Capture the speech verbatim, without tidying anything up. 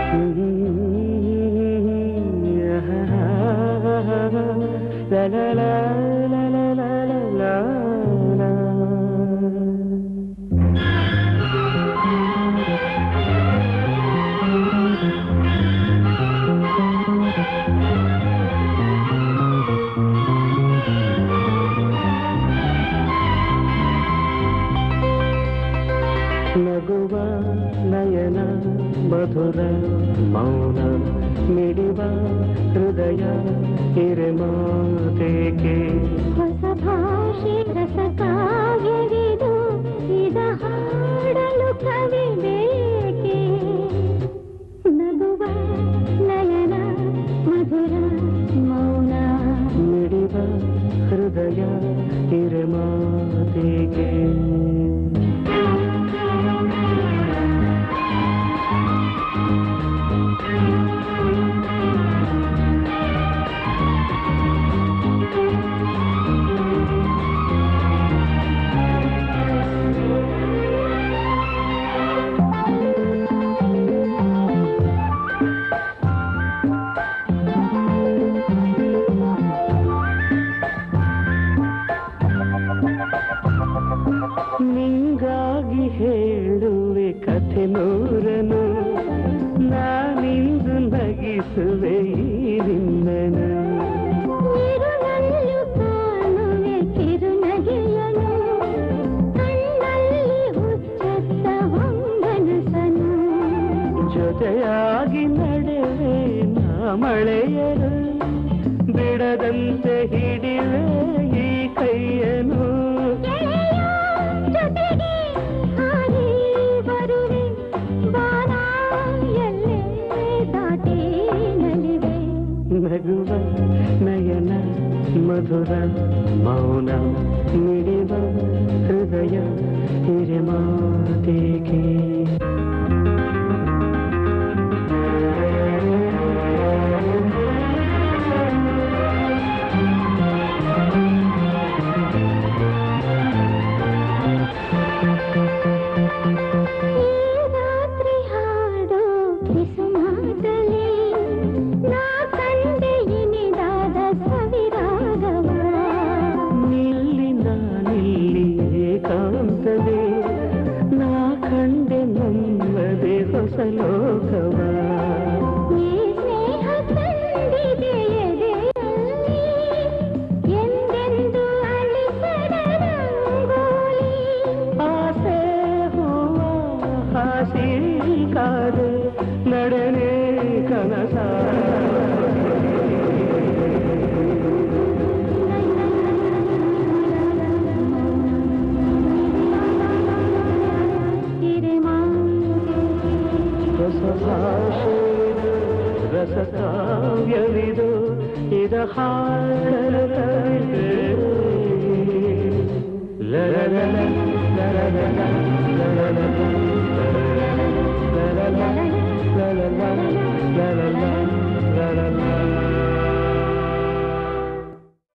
la la la la la la la la. ನಗುವ ನಯನ ಮಧುರ ಮೌನ ಮಿಡಿವ ಹೃದಯ ಹಿರೆಮಾತೇಕೆ ಹೊಸ ಭಾಷೆ ರಸ ಕಾವ್ಯವಿದು ಇದ ಹಾಡಲು ಕವಿ ಬೇಕೆ ನಗುವ ನಯನ ಮಧುರ ಮೌನ ಮಿಡಿವ ಹೃದಯ ಹಿರೆಮಾತೇಕೆ ನಿಂಗಾಗಿ ಹೇಳುವೆ ಕಥೆ ನೂರನು ನಾನಿಂದು ನಗಿಸುವೆ ಈ ನಿನ್ನನು ನಿರುನಲ್ಲು ಕಾಣುವೆ ಕಿರುನಗೆಯನು ಕಣ್ಣಲ್ಲಿ ಹುಚ್ಚೆತ್ತ ಹೊಂಗನಸನು ಜೊತೆಯಾಗಿ ನಡೆವೆ ನಾ ಮಳೆಯರು ಬಿಡದಂತೆ ಹಿಡಿವೆ ಈ ಕೈಯನು ಜೊತೆಗೆ ಹಾರಿ ಬರುವೆ ಬಾನ ಎಲ್ಲೇ ದಾಟಿ ನಲಿವೆ ನಗುವ ನಯನ ಮಧುರ ಮೌನ ಮಿಡಿವ ಹೃದಯ ಹಿರೆಮಾತೇಕೆ ನಾ ಕಂಡೆ ನಮ್ಮದೇ ಹೊಸ ಲೋಕವ ಈ ಸ್ನೇಹ ತಂದಿದೆ ಎದೆಯಲ್ಲಿ ಎಂದೆಂದು ಅಳಿಸದ ರಂಗೋಲಿ ಆಸೆ ಹೂವ ಹಾಸಿ ಕಾದೆ ನಡೆನೆ ಕನಸ ಭಾಷೆದು ರಸ ಕಾವ್ಯವಿದು ಇದ ಹಾಡಲು